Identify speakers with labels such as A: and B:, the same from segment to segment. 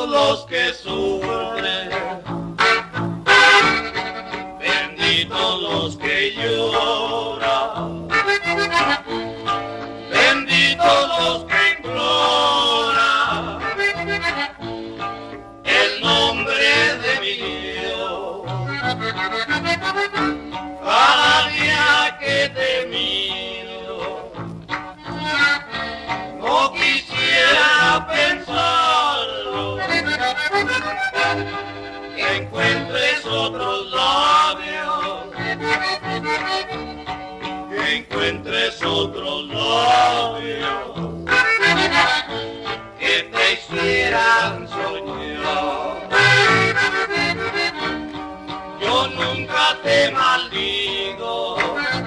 A: benditos los que sufren, benditos los que lloran, benditos los que imploran el nombre de mi Dios. Cada día que te miro, no quisiera pensarlo, que encuentres otros labios, que encuentres otros labios que te hicieran soñar. Yo nunca te maldigo,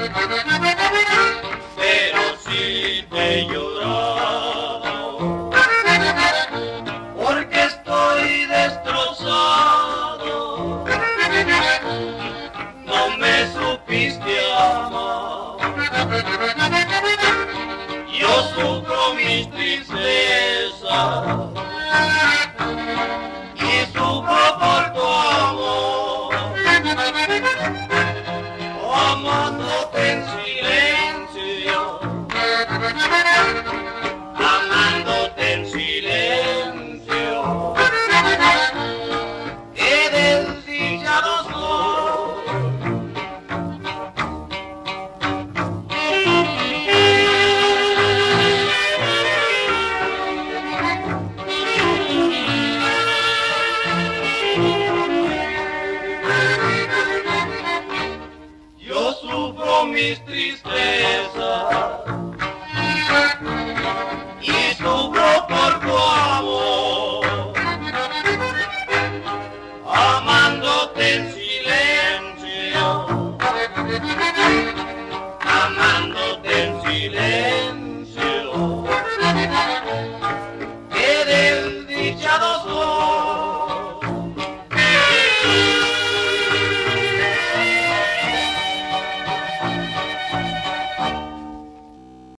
A: pero sí te he llorado, porque estoy destrozado. No me supiste amar, yo sufro mis tristezas y sufro por tu amor, amándote en silencio, amándote en silencio. Qué desdichados soy. Yo sufro mis tristezas y sufro por tu amor, amándote en silencio, amándote en silencio. Qué desdichado soy.